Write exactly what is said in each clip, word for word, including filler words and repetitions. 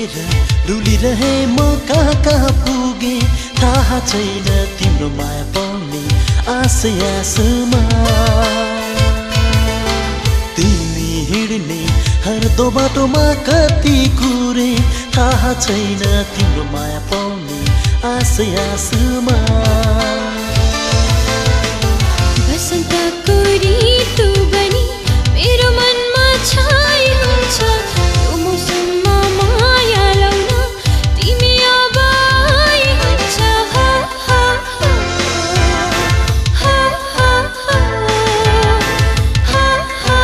बोकेर डुलिरहे म कहाँ कहाँ पुगे थाहा छैन तिम्रो माया पाउने आस आसमा तिमी हिँड्ने हरदो बाटोमा कति कुरे थाहा छैन तिम्रो माया पाउने आस आसमा बसन्तको ऋतु बनी मेरो मनमा छाई हुन्छ यो मौसममा माया लाउन तिमी अब आइहुन्छ हा हा हा हा हा हा हा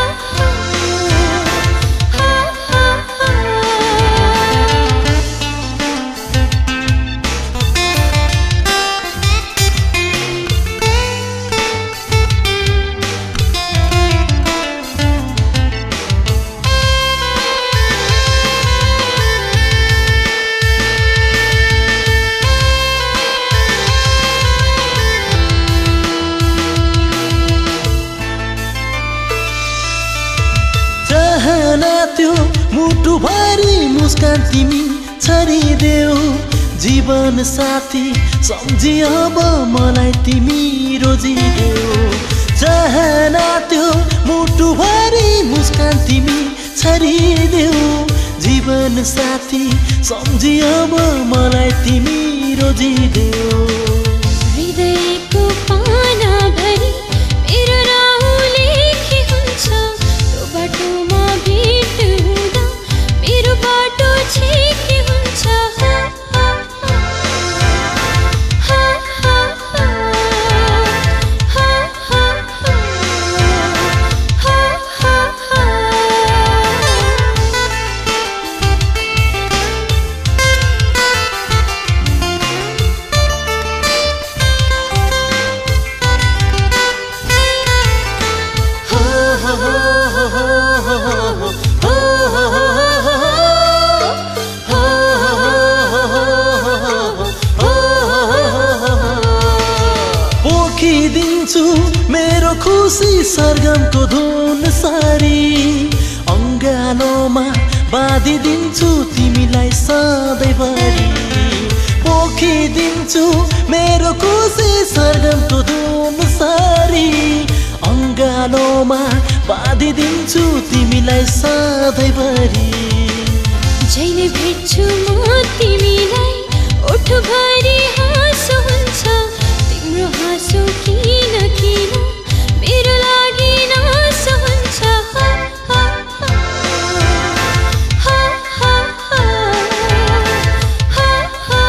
त्यो मुटु भरि मुस्कान तिमी छरिदेऊ जीवन साथी सम्झी अब मलाई तिमी रोजिदेऊ चाहना त्यो मुटु भरि मुस्कान तिमी छरिदेऊ जीवन साथी सम्झी अब मलाई तिमी रोजिदेऊ हृदयको पाना भरि मेरो नाउँ लेखी हुन्छ त्यो बाटोमा भेट हुँदा मेरो बाटो छेकी हुन्छ हा हा हा हा हा हा हा हा हा पोखिदिन्छु मेरो खुसी सरगमको धुन सारी अङ्गालोमा बाँधिदिन्छु तिमीलाई सधैँभरि पोखिदिन्छु मेरो खुसी सरगमको धुन सारी अङ्गालोमा बाँधिदिन्छु तिमीलाई सधैँभरि जहिले भेट्छु म तिमीलाई ओठभरि हाँसो हुन्छ तिम्रो हाँसो किन किन मेरो लागि नासो हुन्छ हा हा हा हा हा हा हा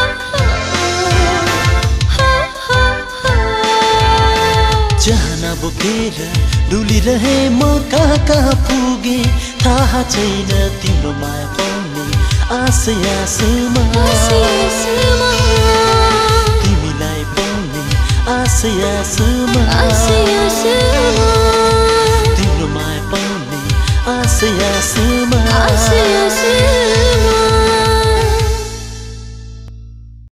हा हा हा चाहना बोकेर डुलिरहे म कहाँ कहाँ पुगे थाहा छैन तिम्रो माया पाउने आस आसमा